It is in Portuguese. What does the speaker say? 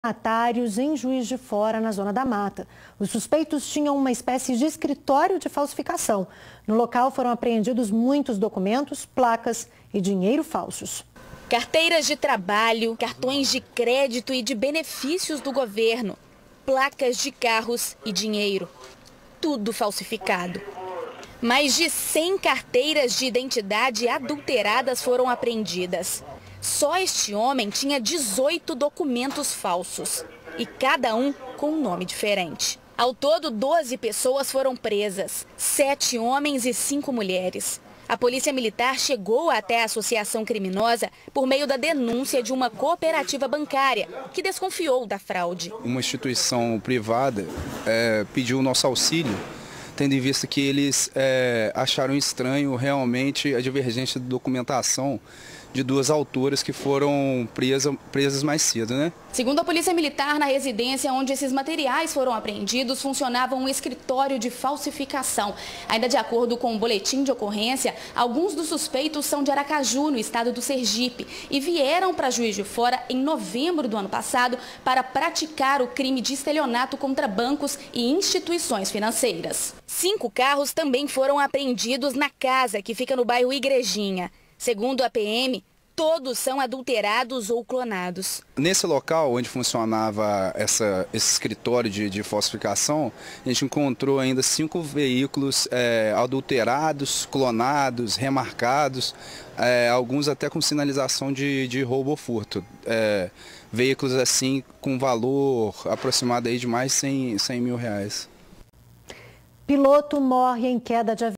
Atários em Juiz de Fora, na Zona da Mata. Os suspeitos tinham uma espécie de escritório de falsificação. No local foram apreendidos muitos documentos, placas e dinheiro falsos. Carteiras de trabalho, cartões de crédito e de benefícios do governo, placas de carros e dinheiro. Tudo falsificado. Mais de 100 carteiras de identidade adulteradas foram apreendidas. Só este homem tinha 18 documentos falsos, e cada um com um nome diferente. Ao todo, 12 pessoas foram presas, 7 homens e 5 mulheres. A Polícia Militar chegou até a associação criminosa por meio da denúncia de uma cooperativa bancária, que desconfiou da fraude. Uma instituição privada pediu o nosso auxílio, tendo em vista que eles acharam estranho realmente a divergência de documentação de duas autoras que foram presas mais cedo, né? Segundo a Polícia Militar, na residência onde esses materiais foram apreendidos, funcionava um escritório de falsificação. Ainda de acordo com o boletim de ocorrência, alguns dos suspeitos são de Aracaju, no estado do Sergipe, e vieram para Juiz de Fora em novembro do ano passado para praticar o crime de estelionato contra bancos e instituições financeiras. 5 carros também foram apreendidos na casa, que fica no bairro Igrejinha. Segundo a PM, todos são adulterados ou clonados. Nesse local onde funcionava esse escritório de falsificação, a gente encontrou ainda 5 veículos adulterados, clonados, remarcados, alguns até com sinalização de roubo ou furto. Veículos assim com valor aproximado aí de mais de 100 mil reais. Piloto morre em queda de avião.